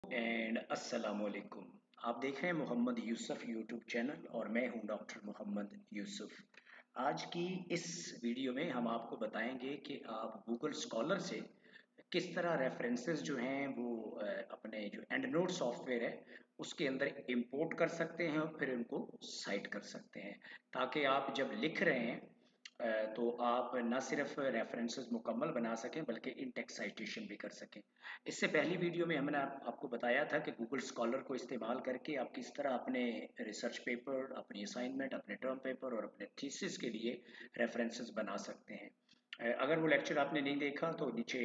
And अस्सलामुअलैकुम। आप देख रहे हैं मोहम्मद यूसुफ यूट्यूब चैनल और मैं हूं डॉक्टर मोहम्मद यूसुफ। आज की इस वीडियो में हम आपको बताएंगे कि आप गूगल स्कॉलर से किस तरह रेफरेंसेस जो हैं वो अपने जो एंड नोट सॉफ्टवेयर है उसके अंदर इंपोर्ट कर सकते हैं और फिर उनको साइट कर सकते हैं, ताकि आप जब लिख रहे हैं तो आप न सिर्फ रेफरेंसेस मुकम्मल बना सकें बल्कि इन टेक्स्ट साइटेशन भी कर सकें। इससे पहली वीडियो में हमने आपको बताया था कि गूगल स्कॉलर को इस्तेमाल करके आप किस तरह अपने रिसर्च पेपर, अपनी असाइनमेंट, अपने टर्म पेपर और अपने थीसिस के लिए रेफरेंसेस बना सकते हैं। अगर वो लेक्चर आपने नहीं देखा तो नीचे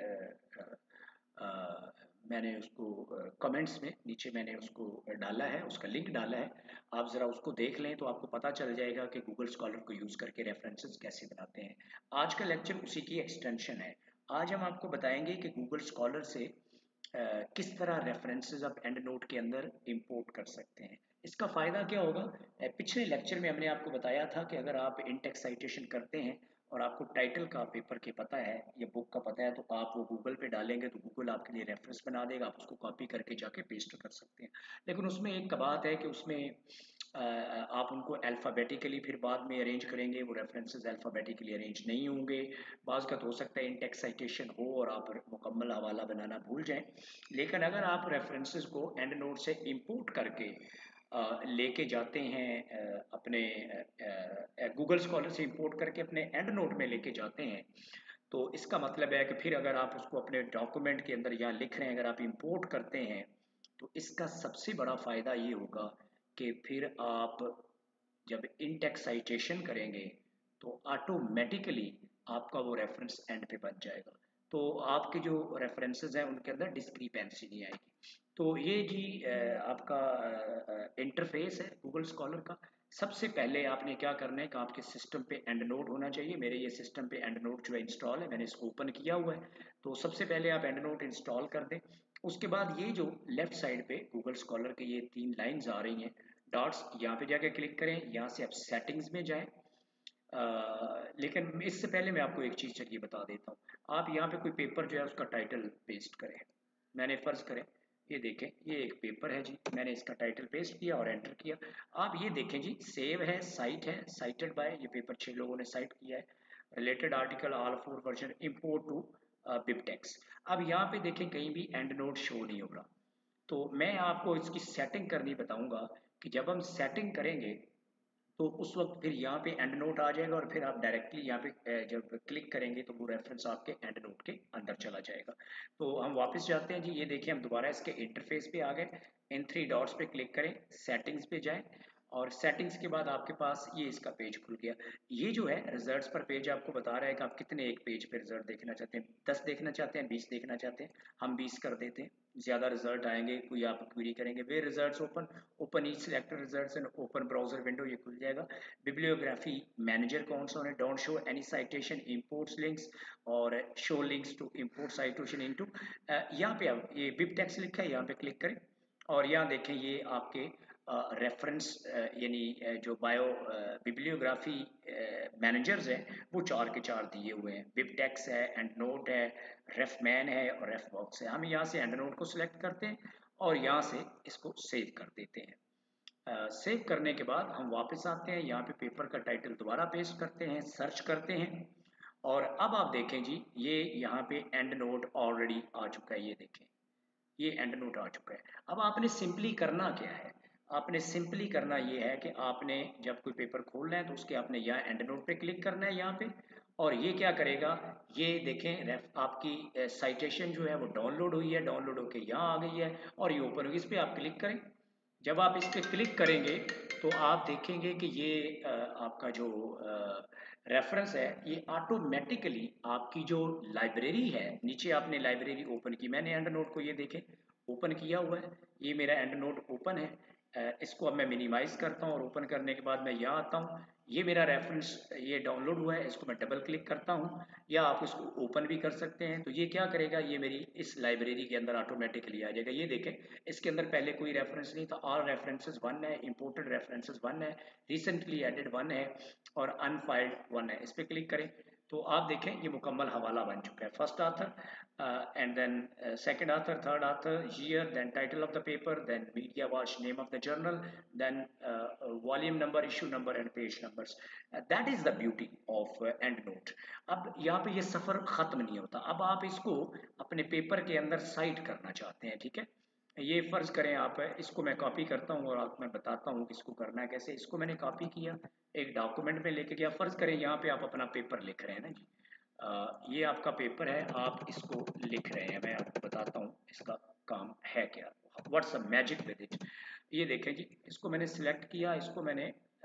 मैंने उसको कमेंट्स में नीचे मैंने उसको डाला है, उसका लिंक डाला है। आप ज़रा उसको देख लें तो आपको पता चल जाएगा कि गूगल स्कॉलर को यूज़ करके रेफरेंसेस कैसे बनाते हैं। आज का लेक्चर उसी की एक्सटेंशन है। आज हम आपको बताएंगे कि गूगल स्कॉलर से किस तरह रेफरेंसेस आप एंड नोट के अंदर इंपोर्ट कर सकते हैं। इसका फ़ायदा क्या होगा? पिछले लेक्चर में हमने आपको बताया था कि अगर आप इन टेक्स्ट साइटेशन करते हैं और आपको टाइटल का पेपर के पता है या बुक का पता है तो आप वो गूगल पे डालेंगे तो गूगल आपके लिए रेफरेंस बना देगा, आप उसको कॉपी करके जाके पेस्ट कर सकते हैं। लेकिन उसमें एक बात है कि उसमें आप उनको अल्फ़ाबेटिकली फिर बाद में अरेंज करेंगे, वो रेफरेंसेस अल्फ़ाबेटिकली अरेंज नहीं होंगे। बाज़ का तो हो सकता है इन टेक्स्ट साइटेशन हो और आप मुकम्मल हवाला बनाना भूल जाएं। लेकिन अगर आप रेफरेंसेस को एंड नोट से इंपोर्ट करके लेके जाते हैं अपने गूगल स्कॉलर से इंपोर्ट करके अपने एंड नोट में लेके जाते हैं, तो इसका मतलब है कि फिर अगर आप उसको अपने डॉक्यूमेंट के अंदर यहाँ लिख रहे हैं, अगर आप इंपोर्ट करते हैं तो इसका सबसे बड़ा फ़ायदा ये होगा कि फिर आप जब इन टेक्स्ट साइटेशन करेंगे तो ऑटोमेटिकली आपका वो रेफरेंस एंड पे बन जाएगा। तो आपके जो रेफरेंसेस हैं उनके अंदर डिस्क्रिपेंसी नहीं आएगी। तो ये जी आपका इंटरफेस है गूगल स्कॉलर का। सबसे पहले आपने क्या करना है कि आपके सिस्टम पे एंड नोट होना चाहिए। मेरे ये सिस्टम पे एंड नोट जो है इंस्टॉल है, मैंने इसको ओपन किया हुआ है। तो सबसे पहले आप एंड नोट इंस्टॉल कर दें। उसके बाद ये जो लेफ्ट साइड पे गूगल स्कॉलर के ये 3 लाइन्स आ रही हैं डॉट्स, यहाँ पे जाके क्लिक करें। यहाँ से आप सेटिंग्स में जाएं। लेकिन इससे पहले मैं आपको एक चीज़ चलिए बता देता हूँ। आप यहाँ पे कोई पेपर जो है उसका टाइटल पेस्ट करें। मैंने फ़र्ज़ करें ये देखें, ये एक पेपर है जी, मैंने इसका टाइटल पेस्ट किया और एंटर किया। आप ये देखें जी, सेव है, साइट है, साइटेड बाय, ये पेपर 6 लोगों ने साइट किया है। Related article all 4 version import to BibTeX. अब यहाँ पे देखें कहीं भी एंड नोट शो नहीं हो रहा। तो मैं आपको इसकी सेटिंग करनी बताऊंगा कि जब हम सेटिंग करेंगे तो उस वक्त फिर यहाँ पे एंड नोट आ जाएगा और फिर आप डायरेक्टली यहाँ पे जब क्लिक करेंगे तो वो रेफरेंस आपके एंड नोट के अंदर चला जाएगा। तो हम वापस जाते हैं जी, ये देखिए हम दोबारा इसके इंटरफेस पे आ गए। इन 3 डॉट्स पे क्लिक करें, सेटिंग्स पे जाएं और सेटिंग्स के बाद आपके पास ये इसका पेज खुल गया। ये जो है रिजल्ट्स पर पेज आपको बता रहा है कि आप कितने एक पेज पे रिजल्ट देखना चाहते हैं। 10 देखना चाहते हैं, 20 देखना चाहते हैं, हम 20 कर देते हैं। ज़्यादा रिजल्ट आएंगे, कोई आप क्वेरी करेंगे, वे results open open each selected results and open browser window, ये खुल जाएगा। बिब्लियोग्राफी मैनेजर कौन सा होना, don't show any citation imports links और show links to import citation into. यहाँ पे अब ये बिब टेक्स्ट लिखा है, यहाँ पे क्लिक करें और यहाँ देखें ये आपके रेफरेंस यानी जो बायो बिब्लियोग्राफी मैनेजर्स हैं वो 4 के 4 दिए हुए हैं। बिबटेक्स है, एंड नोट है, रेफमैन है और रेफ बॉक्स है। हम यहाँ से एंड नोट को सिलेक्ट करते हैं और यहाँ से इसको सेव कर देते हैं। सेव करने के बाद हम वापस आते हैं, यहाँ पे पेपर का टाइटल दोबारा पेस्ट करते हैं, सर्च करते हैं और अब आप देखें जी, ये यहाँ पे एंड नोट ऑलरेडी आ चुका है। ये देखें, ये एंड नोट आ चुका है। अब आपने सिंपली करना क्या है? आपने सिंपली करना ये है कि आपने जब कोई पेपर खोलना है तो उसके आपने यहाँ एंड नोट पे क्लिक करना है यहाँ पे, और ये क्या करेगा, ये देखें रेफ आपकी साइटेशन जो है वो डाउनलोड हुई है, डाउनलोड होके यहाँ आ गई है और ये ओपन होगी। इस पर आप क्लिक करें। जब आप इस पर क्लिक करेंगे तो आप देखेंगे कि ये आपका जो रेफरेंस है ये ऑटोमेटिकली आपकी जो लाइब्रेरी है, नीचे आपने लाइब्रेरी ओपन की, मैंने एंड नोट को ये देखें ओपन किया हुआ है, ये मेरा एंड नोट ओपन है। इसको अब मैं मिनिमाइज करता हूँ और ओपन करने के बाद मैं यहाँ आता हूँ। ये मेरा रेफरेंस ये डाउनलोड हुआ है, इसको मैं डबल क्लिक करता हूँ या आप इसको ओपन भी कर सकते हैं। तो ये क्या करेगा, ये मेरी इस लाइब्रेरी के अंदर ऑटोमेटिकली आ जाएगा। ये देखें इसके अंदर पहले कोई रेफरेंस नहीं था, ऑल रेफरेंसेस 1 है, इंपोर्टेड रेफरेंसेस 1 है, रिसेंटली एडेड 1 है और अनफाइल्ड 1 है। इस पर क्लिक करें तो आप देखें ये मुकम्मल हवाला बन चुका है। First author and then second author, third author, year, then title of the paper, then media watch, name of the journal, then volume number, issue number and page numbers. That is the beauty of EndNote. अब यहाँ पे ये सफ़र ख़त्म नहीं होता। अब आप इसको अपने पेपर के अंदर साइट करना चाहते हैं, ठीक है। ये फ़र्ज़ करें आप, इसको मैं कॉपी करता हूँ और आप मैं बताता हूँ कि इसको करना है कैसे। इसको मैंने कॉपी किया, एक डॉक्यूमेंट में लेके गया। फ़र्ज़ करें यहाँ पे आप अपना पेपर लिख रहे हैं ना जी। ये आपका पेपर है, आप इसको लिख रहे हैं। मैं आपको बताता हूँ इसका काम है क्या, what's the magic with it. ये देखें जी, इसको मैंने सिलेक्ट किया, इसको मैंने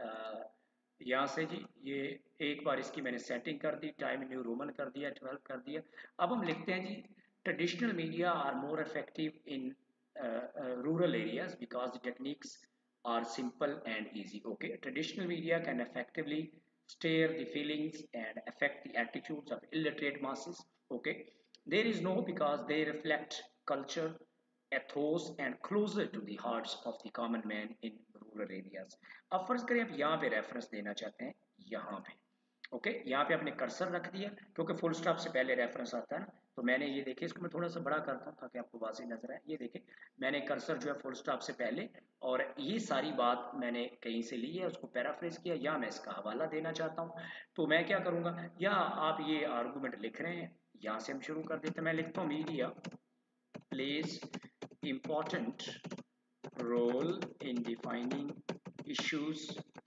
यहाँ से जी ये एक बार इसकी मैंने सेटिंग कर दी, टाइम न्यू रोमन कर दिया, 12 कर दिया। अब हम लिखते हैं जी, traditional media are more effective in rural areas because the techniques are simple and easy. Okay, traditional media can effectively stir the feelings and affect the attitudes of illiterate masses. Okay, there is no, because they reflect culture, ethos and closer to the hearts of the common man in rural areas. अब फर्ज करें आप यहाँ पे reference देना चाहते हैं, यहाँ पे ओके यहाँ पे आपने कर्सर रख दिया, क्योंकि फुल स्टॉप से पहले रेफरेंस आता है ना। तो मैंने ये देखिए, इसको मैं थोड़ा सा बड़ा करता हूँ ताकि आपको वाज़ेह नजर आए। ये देखिए मैंने कर्सर जो है फुल स्टॉप से पहले, और ये सारी बात मैंने कहीं से ली है, उसको पैराफ्रेज किया, या मैं इसका हवाला देना चाहता हूँ। तो मैं क्या करूँगा, या आप ये आर्गूमेंट लिख रहे हैं, यहाँ से हम शुरू कर देते हैं। मैं लिखता हूँ media plays important role in defining issues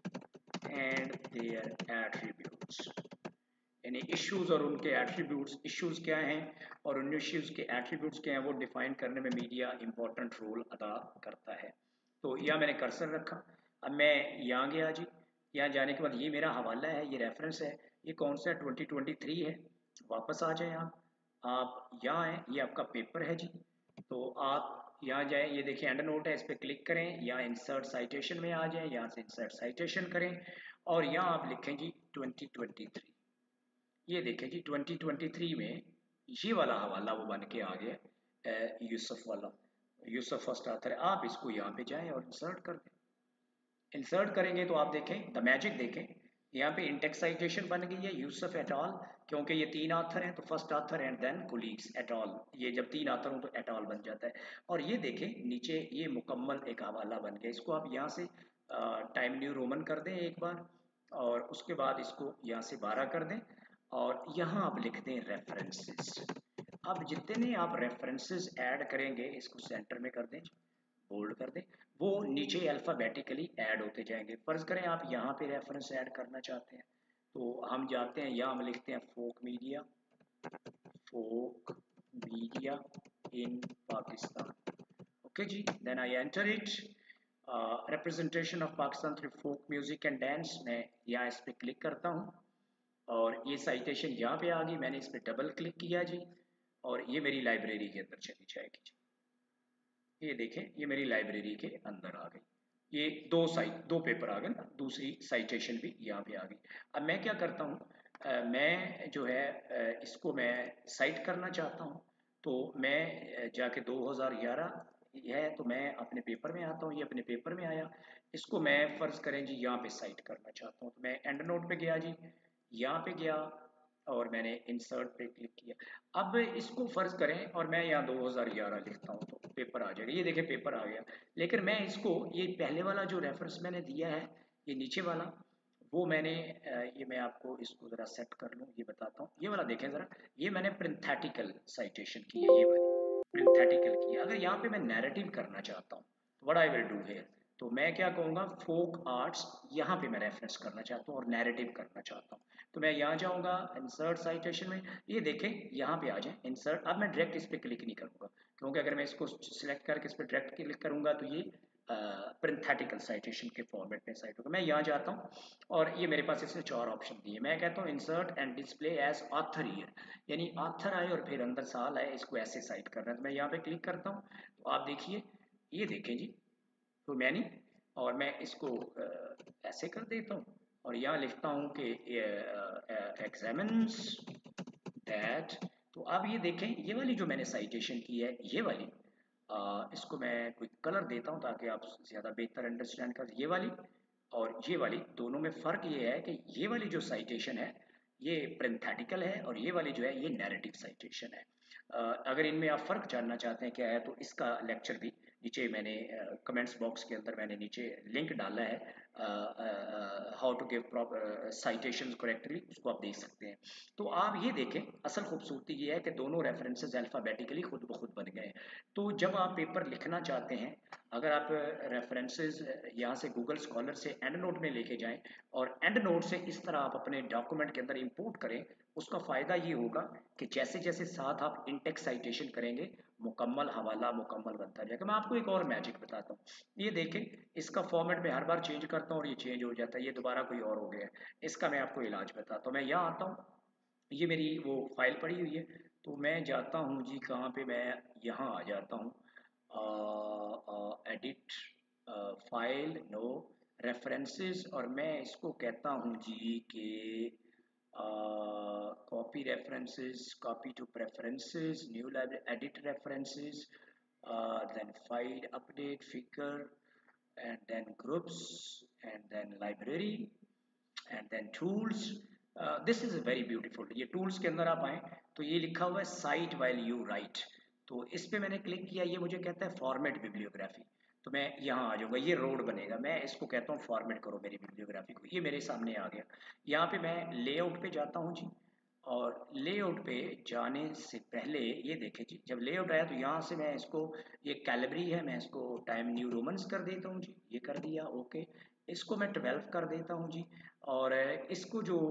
and their attributes। यानी इश्यूज और उनके एट्रीब्यूट्स, इश्यूज क्या हैं और उन इश्यूज के एट्रीब्यूट्स क्या हैं, वो डिफाइन करने में मीडिया इंपॉर्टेंट रोल अदा करता है। तो यहाँ मैंने कर्सर रखा। अब मैं यहाँ गया जी, यहाँ जाने के बाद ये मेरा हवाला है, ये रेफरेंस है, ये कौन सा है, 2023 है। वापस आ जाए आप यहाँ आए, ये आपका पेपर है जी। तो आप यहाँ जाए, ये देखिए एंड नोट है, इस पर क्लिक करें, या इंसर्ट साइटेशन में आ जाए, यहाँ से इंसर्ट साइटेशन करें और यहाँ आप लिखें जी 2023। ये देखें जी 2023 में ये वाला हवाला वो बन के आ गया, यूसुफ वाला। यूसुफ फर्स्ट आथर है। आप इसको यहाँ पे जाएं और इंसर्ट कर दें। इंसर्ट करेंगे तो आप देखें द मैजिक, देखें यहाँ पे इंटेक्स साइटेशन बन गई है यूसुफ एट ऑल, क्योंकि ये तीन आथर हैं तो first author and then colleagues et al. ये जब तीन आथर हो तो एट ऑल बन जाता है। और ये देखें नीचे ये मुकम्मल एक हवाला बन गया। इसको आप यहाँ से टाइम न्यू रोमन कर दें एक बार, और उसके बाद इसको यहाँ से 12 कर दें, और यहाँ आप लिख दें रेफरेंसेस। अब जितने आप रेफरेंसेस ऐड करेंगे, इसको सेंटर में कर दें, बोल्ड कर दें, वो नीचे अल्फ़ाबेटिकली ऐड होते जाएंगे। फ़र्ज़ करें आप यहाँ पे रेफरेंस ऐड करना चाहते हैं, तो हम जाते हैं, यहाँ हम लिखते हैं folk media, folk media in Pakistan. Okay जी, then I enter it, representation of Pakistan through folk music and dance. मैं यहाँ इस पर क्लिक करता हूँ और ये साइटेशन यहाँ पे आ गई। मैंने इस पर डबल क्लिक किया जी, और ये मेरी लाइब्रेरी के अंदर चली जाएगी जी। ये देखें ये मेरी लाइब्रेरी के अंदर आ गई। ये दो पेपर आ गए ना, दूसरी साइटेशन भी यहाँ पे आ गई। अब मैं क्या करता हूँ, मैं जो है इसको मैं साइट करना चाहता हूँ। तो मैं जाके 2011 है, तो मैं अपने पेपर में आता हूँ, ये अपने पेपर में आया। इसको मैं फ़र्ज़ करें जी यहाँ पे साइट करना चाहता हूँ, तो मैं एंड नोट पे गया जी, यहाँ पे गया और मैंने इंसर्ट पे क्लिक किया। अब इसको फ़र्ज़ करें और मैं यहाँ 2011 लिखता हूँ तो पेपर आ जाएगा। ये देखें पेपर आ गया। लेकिन मैं इसको, ये पहले वाला जो रेफरेंस मैंने दिया है, ये नीचे वाला, वो मैंने ये मैं आपको इसको ज़रा सेट कर लूँ, ये बताता हूँ। ये वाला देखें ज़रा, ये मैंने प्रिंथेटिकल साइटेशन की है, ये वाली प्रिंथेटिकल की है। अगर यहाँ पे मैं नैरेटिव करना चाहता हूँ, तो what I will do here, तो मैं क्या कहूँगा, फोक आर्ट्स, यहाँ पे मैं रेफरेंस करना चाहता हूँ और नैरेटिव करना चाहता हूँ। तो मैं यहाँ जाऊँगा इंसर्ट साइटेशन में, ये देखें यहाँ पे आ जाए इंसर्ट। अब मैं डायरेक्ट इस पर क्लिक नहीं करूँगा, क्योंकि अगर मैं इसको सिलेक्ट करके इस पर डायरेक्ट क्लिक करूँगा तो ये प्रिंथेटिकल साइटेशन के फॉर्मेट में साइट होगा। मैं यहाँ जाता हूँ और ये मेरे पास इसने 4 ऑप्शन दिए। मैं कहता हूँ insert and display as author year, यानी ऑथर आए और फिर अंदर साल आए, इसको ऐसे साइट करना है। तो मैं यहाँ पे क्लिक करता हूँ, तो आप देखिए, ये देखें जी, तो मैंने, और मैं इसको ऐसे कर देता हूँ और यहाँ लिखता हूँ कि एग्जामिन्स दैट। तो अब ये देखें, ये वाली जो मैंने साइटेशन की है, ये वाली, इसको मैं कोई कलर देता हूँ ताकि आप ज़्यादा बेहतर अंडरस्टैंड कर। ये वाली और ये वाली दोनों में फ़र्क ये है कि ये वाली जो साइटेशन है, ये प्रिंथेटिकल है और ये वाली जो है ये नैरेटिव साइटेशन है। अगर इनमें आप फ़र्क जानना चाहते हैं क्या है, तो इसका लेक्चर भी नीचे मैंने कमेंट्स बॉक्स के अंदर मैंने नीचे लिंक डाला है, how to give proper citations correctly, उसको आप देख सकते हैं। तो आप ये देखें, असल खूबसूरती ये है कि दोनों रेफरेंसेस अल्फ़ाबेटिकली खुद ब खुद बन गए। तो जब आप पेपर लिखना चाहते हैं, अगर आप रेफरेंसेस यहाँ से गूगल स्कॉलर से एंड नोट में लेके जाएं और एंड नोट से इस तरह आप अपने डॉक्यूमेंट के अंदर इंपोर्ट करें, उसका फ़ायदा ये होगा कि जैसे जैसे साथ आप इंटेक्स साइटेशन करेंगे, मुकम्मल हवाला मुकम्मल बनता जाएगा। मैं आपको एक और मैजिक बताता हूँ, ये देखें, इसका फॉर्मेट मैं हर बार चेंज करता हूँ और ये चेंज हो जाता है, ये दोबारा कोई और हो गया है। इसका मैं आपको इलाज बताता हूँ। मैं यहाँ आता हूँ, ये मेरी वो फाइल पड़ी हुई है, तो मैं जाता हूँ जी कहाँ पे, मैं यहाँ आ जाता हूँ, एडिट फाइल, नो रेफरेंसेस, और मैं इसको कहता हूँ जी कि copy references, copy to preferences, new library, edit references, then file update figure, and then groups, and then library, and then tools. This is very beautiful. ये tools के अंदर आप आए तो ये लिखा हुआ है cite while you write, तो इस पे मैंने क्लिक किया, ये मुझे कहता है फॉर्मेट बिब्लियोग्राफी। तो मैं यहाँ आ जाऊँगा, ये रोड बनेगा, मैं इसको कहता हूँ फॉर्मेट करो मेरी बिब्लियोग्राफी को, ये मेरे सामने आ गया। यहाँ पे मैं लेआउट पे जाता हूँ जी, और लेआउट पे जाने से पहले ये देखें जी, जब लेआउट आया तो यहाँ से मैं इसको, ये कैलिबरी है, मैं इसको टाइम न्यू रोमन्स कर देता हूँ जी, ये कर दिया, ओके। इसको मैं 12 कर देता हूँ जी, और इसको जो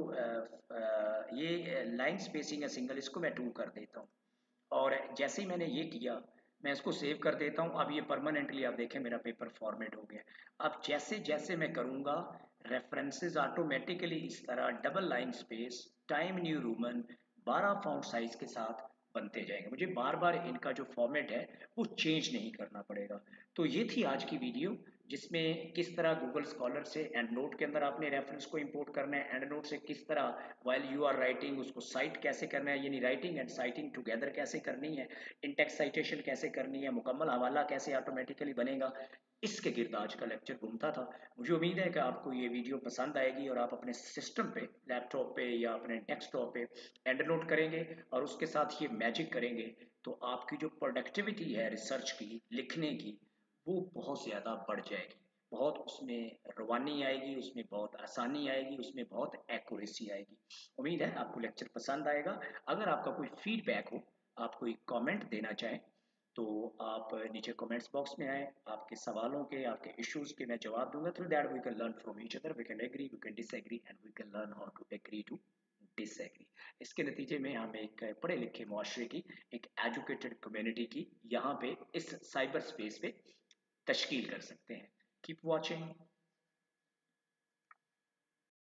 ये लाइन स्पेसिंग है सिंगल, इसको मैं 2 कर देता हूँ। और जैसे ही मैंने ये किया, मैं इसको सेव कर देता हूँ। अब ये परमानेंटली आप देखें मेरा पेपर फॉर्मेट हो गया। अब जैसे जैसे मैं करूँगा, रेफरेंसेस ऑटोमेटिकली इस तरह double line space Time New Roman 12 font size के साथ बनते जाएंगे। मुझे बार बार इनका जो फॉर्मेट है वो चेंज नहीं करना पड़ेगा। तो ये थी आज की वीडियो, जिसमें किस तरह गूगल स्कॉलर से एंड नोट के अंदर आपने रेफरेंस को इंपोर्ट करना है, एंड नोट से किस तरह वाइल यू आर राइटिंग उसको साइट कैसे करना है, यानी राइटिंग एंड साइटिंग टुगेदर कैसे करनी है, इंटेक्स साइटेशन कैसे करनी है, मुकम्मल हवाला कैसे ऑटोमेटिकली बनेगा, इसके गिर्द आज का लेक्चर घूमता था। मुझे उम्मीद है कि आपको ये वीडियो पसंद आएगी और आप अपने सिस्टम पे, लैपटॉप पे या अपने डेस्कटॉप पे एंड नोट करेंगे और उसके साथ ये मैजिक करेंगे, तो आपकी जो प्रोडक्टिविटी है रिसर्च की, लिखने की, वो बहुत ज़्यादा बढ़ जाएगी। बहुत उसमें रवानी आएगी, उसमें बहुत आसानी आएगी, उसमें बहुत एक्यूरेसी आएगी। उम्मीद है आपको लेक्चर पसंद आएगा। अगर आपका कोई फीडबैक हो, आप कोई कमेंट देना चाहें, तो आप नीचे कमेंट्स बॉक्स में आए, आपके सवालों के, आपके इश्यूज के मैं जवाब दूंगा। Through that we can learn from each other, we can agree, we can disagree, and we can learn how to agree to disagree. इसके नतीजे में हम एक पढ़े लिखे मुआशरे की, एक एजुकेटेड कम्युनिटी की यहाँ पे इस साइबर स्पेस पे तश्कील कर सकते हैं। Keep watching.